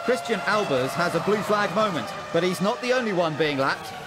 Christijan Albers has a blue flag moment, but he's not the only one being lapped.